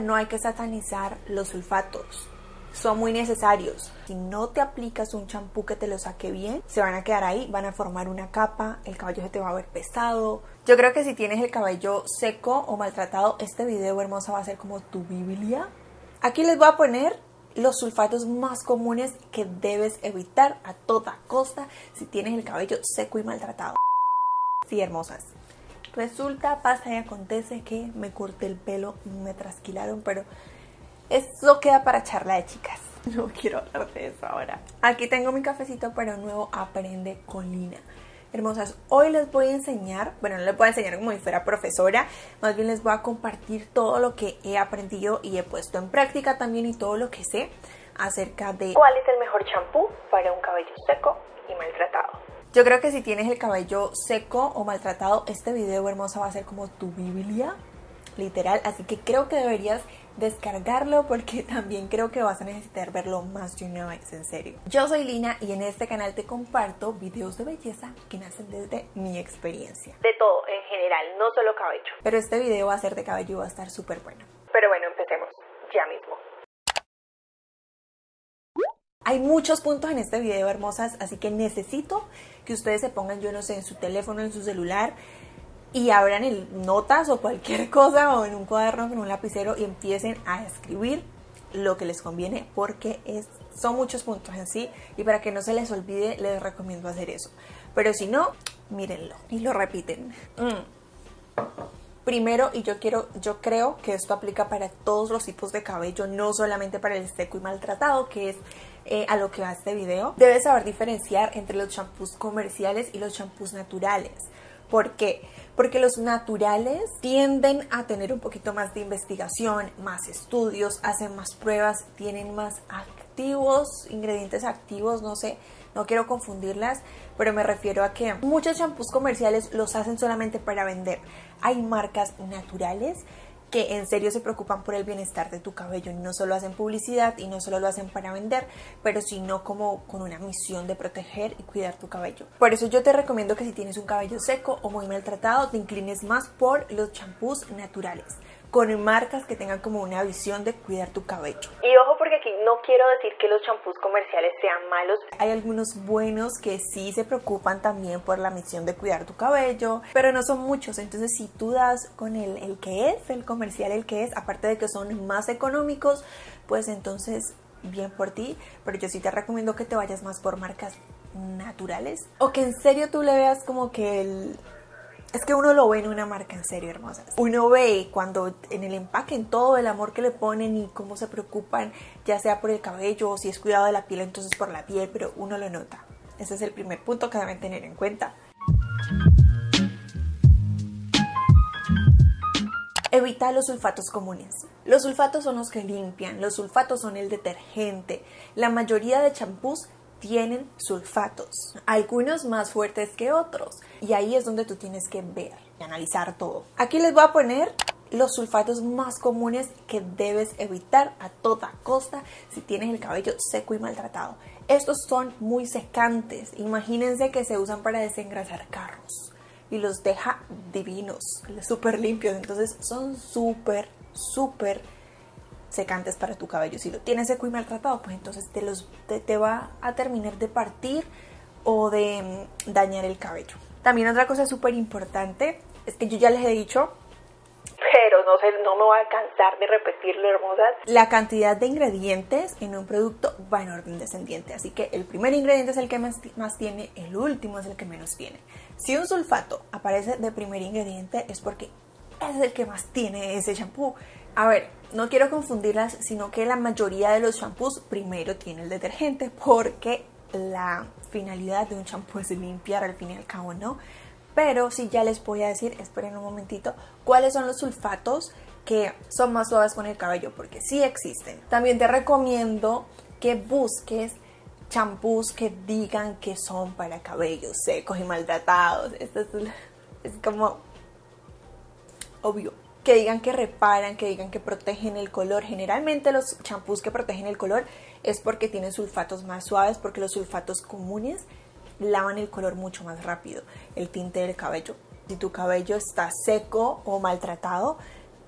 No hay que satanizar los sulfatos. Son muy necesarios. Si no te aplicas un champú que te lo saque bien, se van a quedar ahí, van a formar una capa, el cabello se te va a ver pesado. Yo creo que si tienes el cabello seco o maltratado, este video, hermosa, va a ser como tu Biblia. Aquí les voy a poner los sulfatos más comunes que debes evitar a toda costa si tienes el cabello seco y maltratado. Sí, hermosas. Resulta, pasa y acontece que me corté el pelo, me trasquilaron, pero eso queda para charla de chicas. No quiero hablar de eso ahora. Aquí tengo mi cafecito, pero nuevo Aprende con Lina. Hermosas, hoy les voy a enseñar, bueno, no les voy a enseñar como si fuera profesora, más bien les voy a compartir todo lo que he aprendido y he puesto en práctica también y todo lo que sé acerca de cuál es el mejor champú para un cabello seco y maltratado. Yo creo que si tienes el cabello seco o maltratado, este video, hermosa, va a ser como tu Biblia, literal, así que creo que deberías descargarlo porque también creo que vas a necesitar verlo más de una vez, en serio. Yo soy Lina y en este canal te comparto videos de belleza que nacen desde mi experiencia. De todo, en general, no solo cabello. Pero este video va a ser de cabello y va a estar súper bueno. Pero bueno, empecemos ya mismo. Hay muchos puntos en este video, hermosas, así que necesito que ustedes se pongan, yo no sé, en su teléfono, en su celular y abran notas o cualquier cosa o en un cuaderno con un lapicero y empiecen a escribir lo que les conviene porque son muchos puntos en sí y para que no se les olvide les recomiendo hacer eso. Pero si no, mírenlo y lo repiten. Primero, y yo creo que esto aplica para todos los tipos de cabello, no solamente para el seco y maltratado, que es a lo que va este video. Debes saber diferenciar entre los champús comerciales y los champús naturales. ¿Por qué? Porque los naturales tienden a tener un poquito más de investigación, más estudios, hacen más pruebas, tienen más ingredientes activos, no sé, no quiero confundirlas, pero me refiero a que muchos champús comerciales los hacen solamente para vender. Hay marcas naturales que en serio se preocupan por el bienestar de tu cabello, no solo hacen publicidad y no solo lo hacen para vender, pero sino como con una misión de proteger y cuidar tu cabello. Por eso yo te recomiendo que si tienes un cabello seco o muy maltratado, te inclines más por los champús naturales, con marcas que tengan como una visión de cuidar tu cabello. Y ojo, porque aquí no quiero decir que los champús comerciales sean malos. Hay algunos buenos que sí se preocupan también por la misión de cuidar tu cabello, pero no son muchos. Entonces si tú das con el que es, el comercial, el que es, aparte de que son más económicos, pues entonces bien por ti. Pero yo sí te recomiendo que te vayas más por marcas naturales o que en serio tú le veas como que es que uno lo ve en una marca, en serio, hermosas. Uno ve cuando en el empaque, en todo el amor que le ponen y cómo se preocupan, ya sea por el cabello o si es cuidado de la piel, entonces por la piel, pero uno lo nota. Ese es el primer punto que deben tener en cuenta. Evita los sulfatos comunes. Los sulfatos son los que limpian, los sulfatos son el detergente. La mayoría de champús tienen sulfatos, algunos más fuertes que otros, y ahí es donde tú tienes que ver y analizar todo. Aquí les voy a poner los sulfatos más comunes que debes evitar a toda costa si tienes el cabello seco y maltratado. Estos son muy secantes, imagínense que se usan para desengrasar carros y los deja divinos, súper limpios, entonces son súper secantes para tu cabello. Si lo tienes seco y maltratado, pues entonces te va a terminar de partir o de dañar el cabello. También otra cosa súper importante es que yo ya les he dicho, pero no me voy a cansar de repetirlo, hermosas. La cantidad de ingredientes en un producto va en orden descendiente, así que el primer ingrediente es el que más tiene, el último es el que menos tiene. Si un sulfato aparece de primer ingrediente es porque es el que más tiene ese champú. A ver, no quiero confundirlas, sino que la mayoría de los champús primero tiene el detergente porque la finalidad de un champú es limpiar al fin y al cabo, ¿no? Pero sí, ya les voy a decir, esperen un momentito, cuáles son los sulfatos que son más suaves con el cabello, porque sí existen. También te recomiendo que busques champús que digan que son para cabellos secos y maltratados. Esto es como obvio. Que digan que reparan, que digan que protegen el color. Generalmente los champús que protegen el color es porque tienen sulfatos más suaves, porque los sulfatos comunes lavan el color mucho más rápido, el tinte del cabello. Si tu cabello está seco o maltratado,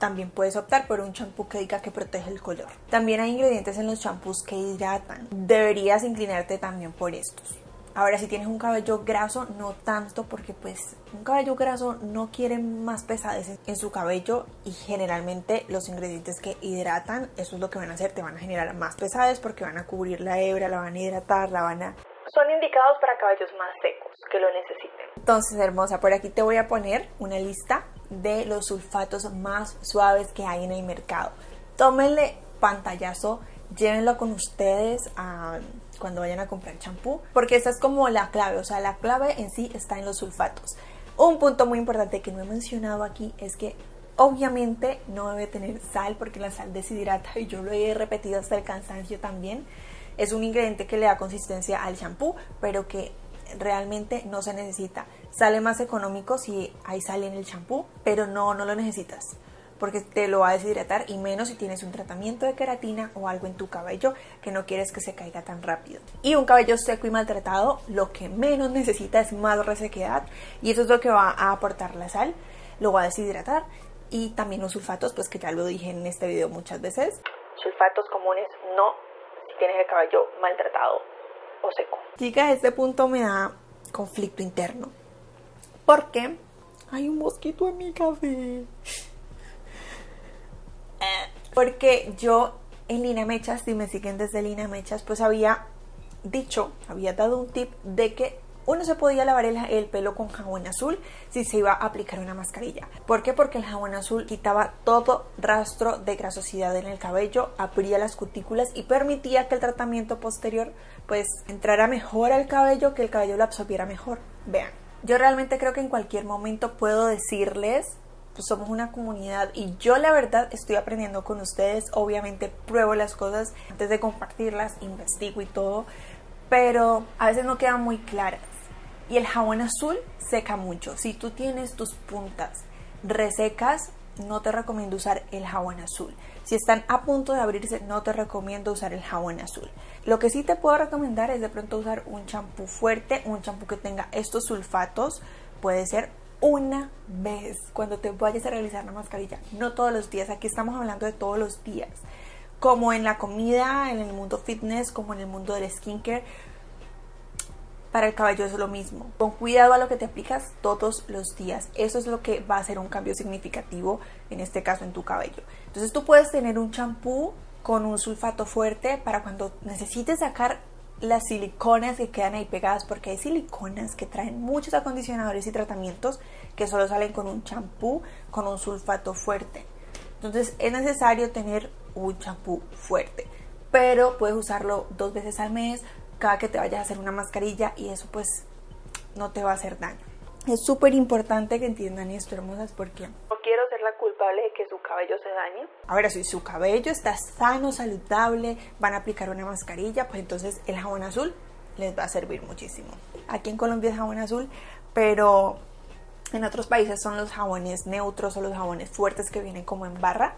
también puedes optar por un champú que diga que protege el color. También hay ingredientes en los champús que hidratan. Deberías inclinarte también por estos. Ahora, si tienes un cabello graso, no tanto, porque pues un cabello graso no quiere más pesadez en su cabello, y generalmente los ingredientes que hidratan, eso es lo que van a hacer, te van a generar más pesadez porque van a cubrir la hebra, la van a hidratar, son indicados para cabellos más secos que lo necesiten. Entonces, hermosa, por aquí te voy a poner una lista de los sulfatos más suaves que hay en el mercado. Tómenle pantallazo, llévenlo con ustedes cuando vayan a comprar champú, porque esta es como la clave, o sea, la clave en sí está en los sulfatos. Un punto muy importante que no he mencionado aquí es que obviamente no debe tener sal, porque la sal deshidrata, y yo lo he repetido hasta el cansancio también. Es un ingrediente que le da consistencia al champú, pero que realmente no se necesita. Sale más económico si hay sal en el champú, pero no lo necesitas, porque te lo va a deshidratar, y menos si tienes un tratamiento de queratina o algo en tu cabello que no quieres que se caiga tan rápido. Y un cabello seco y maltratado, lo que menos necesita es más resequedad, y eso es lo que va a aportar la sal, lo va a deshidratar. Y también los sulfatos, pues que ya lo dije en este video muchas veces. Sulfatos comunes no si tienes el cabello maltratado o seco. Chicas, este punto me da conflicto interno, porque hay un mosquito en mi café. Porque yo en Lina Mechas, si me siguen desde Lina Mechas, pues había dado un tip de que uno se podía lavar el pelo con jabón azul si se iba a aplicar una mascarilla. ¿Por qué? Porque el jabón azul quitaba todo rastro de grasosidad en el cabello, abría las cutículas y permitía que el tratamiento posterior pues entrara mejor al cabello, que el cabello lo absorbiera mejor. Vean, yo realmente creo que en cualquier momento puedo decirles, pues somos una comunidad y yo la verdad estoy aprendiendo con ustedes. Obviamente pruebo las cosas antes de compartirlas, investigo y todo, pero a veces no quedan muy claras. Y el jabón azul seca mucho. Si tú tienes tus puntas resecas, no te recomiendo usar el jabón azul. Si están a punto de abrirse, no te recomiendo usar el jabón azul. Lo que sí te puedo recomendar es de pronto usar un champú fuerte, un champú que tenga estos sulfatos. Puede ser una vez cuando te vayas a realizar la mascarilla, no todos los días. Aquí estamos hablando de todos los días, como en la comida, en el mundo fitness, como en el mundo del skincare. Para el cabello es lo mismo. Con cuidado a lo que te aplicas todos los días. Eso es lo que va a hacer un cambio significativo, en este caso en tu cabello. Entonces tú puedes tener un champú con un sulfato fuerte para cuando necesites sacar las siliconas que quedan ahí pegadas, porque hay siliconas que traen muchos acondicionadores y tratamientos que solo salen con un champú con un sulfato fuerte. Entonces es necesario tener un champú fuerte, pero puedes usarlo 2 veces al mes, cada que te vayas a hacer una mascarilla, y eso pues no te va a hacer daño. Es súper importante que entiendan esto, hermosas, porque no quiero ser la culpable de que su cabello se dañe. Ahora, si su cabello está sano, saludable, van a aplicar una mascarilla, pues entonces el jabón azul les va a servir muchísimo. Aquí en Colombia es jabón azul, pero en otros países son los jabones neutros o los jabones fuertes que vienen como en barra.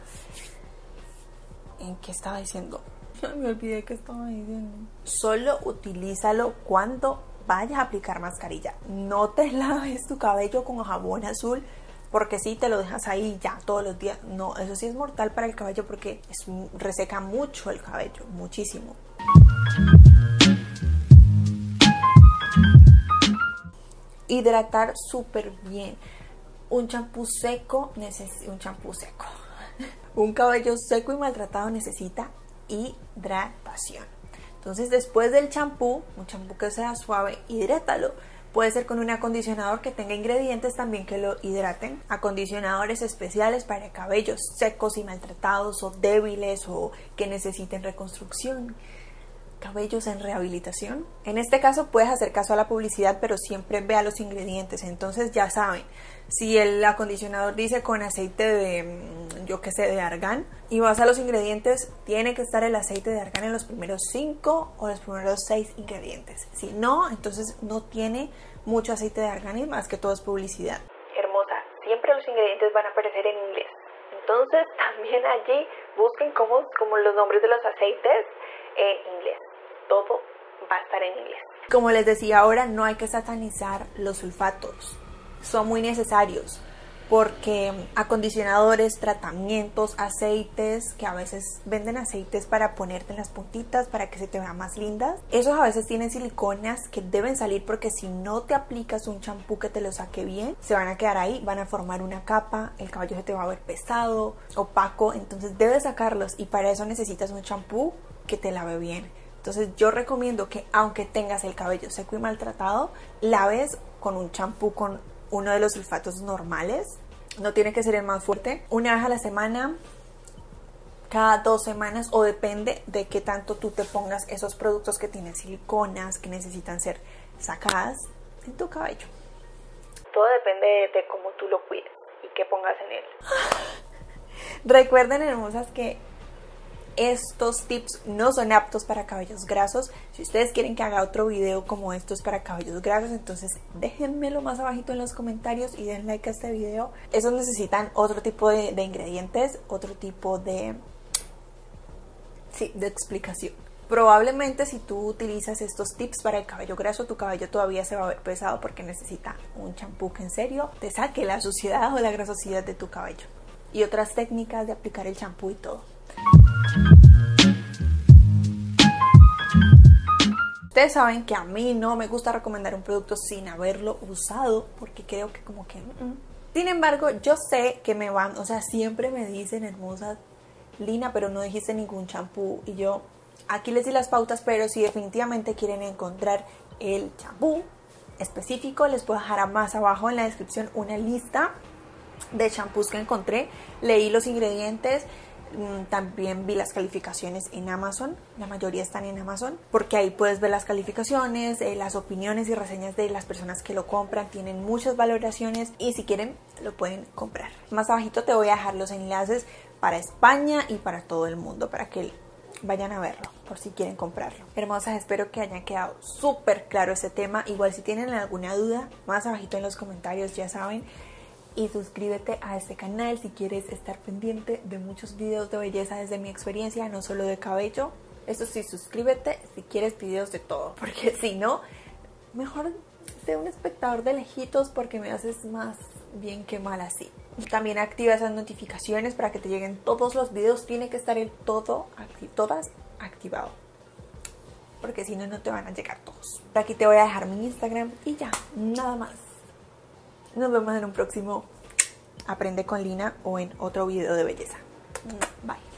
¿En qué estaba diciendo? Me olvidé que estaba diciendo. Solo utilízalo cuando vayas a aplicar mascarilla. No te laves tu cabello con jabón azul, porque si te lo dejas ahí ya todos los días, no, eso sí es mortal para el cabello, porque reseca mucho el cabello, muchísimo. Hidratar súper bien. Un champú seco un cabello seco y maltratado necesita hidratación. Entonces, después del champú, un champú que sea suave, hidrátalo. Puede ser con un acondicionador que tenga ingredientes también que lo hidraten. Acondicionadores especiales para cabellos secos y maltratados, o débiles, o que necesiten reconstrucción. Cabellos en rehabilitación. En este caso puedes hacer caso a la publicidad, pero siempre vea los ingredientes. Entonces ya saben, si el acondicionador dice con aceite de argán, y vas a los ingredientes, tiene que estar el aceite de argán en los primeros 5 o los primeros 6 ingredientes. Si no, entonces no tiene mucho aceite de argán, y más que todo es publicidad. Hermosa, siempre los ingredientes van a aparecer en inglés. Entonces también allí busquen como los nombres de los aceites en inglés. Todo va a estar en inglés. Como les decía ahora, no hay que satanizar los sulfatos. Son muy necesarios. porque acondicionadores, tratamientos, aceites, que a veces venden aceites para ponerte en las puntitas para que se te vean más lindas, esos a veces tienen siliconas que deben salir, porque si no te aplicas un champú que te lo saque bien, se van a quedar ahí, van a formar una capa, el cabello se te va a ver pesado, opaco, entonces debes sacarlos, y para eso necesitas un champú que te lave bien. Entonces yo recomiendo que, aunque tengas el cabello seco y maltratado, laves con un champú con uno de los sulfatos normales. No tiene que ser el más fuerte. Una vez a la semana, cada 2 semanas, o depende de qué tanto tú te pongas esos productos que tienen siliconas, que necesitan ser sacadas en tu cabello. Todo depende de cómo tú lo cuides y qué pongas en él. Recuerden, hermosas, que estos tips no son aptos para cabellos grasos. Si ustedes quieren que haga otro video como estos para cabellos grasos, entonces déjenmelo más abajito en los comentarios y den like a este video. Esos necesitan otro tipo de ingredientes, otro tipo de explicación. Probablemente si tú utilizas estos tips para el cabello graso, tu cabello todavía se va a ver pesado, porque necesita un champú que en serio te saque la suciedad o la grasosidad de tu cabello, y otras técnicas de aplicar el champú y todo. Ustedes saben que a mí no me gusta recomendar un producto sin haberlo usado, porque creo que como que... Sin embargo, yo sé que me van, o sea, siempre me dicen, hermosa Lina, pero no dijiste ningún champú. Y yo aquí les di las pautas, pero si definitivamente quieren encontrar el champú específico, les puedo dejar más abajo en la descripción una lista de champús que encontré. Leí los ingredientes. También vi las calificaciones en Amazon, la mayoría están en Amazon, porque ahí puedes ver las calificaciones, las opiniones y reseñas de las personas que lo compran. Tienen muchas valoraciones y si quieren lo pueden comprar. Más abajito te voy a dejar los enlaces para España y para todo el mundo, para que vayan a verlo por si quieren comprarlo. Hermosas, espero que haya quedado súper claro ese tema. Igual si tienen alguna duda, más abajito en los comentarios, ya saben. Y suscríbete a este canal si quieres estar pendiente de muchos videos de belleza desde mi experiencia, no solo de cabello. Eso sí, suscríbete si quieres videos de todo, porque si no, mejor sé un espectador de lejitos, porque me haces más bien que mal así. También activa esas notificaciones para que te lleguen todos los videos. Tiene que estar el todas activado, porque si no, no te van a llegar todos. Por aquí te voy a dejar mi Instagram y ya, nada más. Nos vemos en un próximo Aprende con Lina o en otro video de belleza. Bye.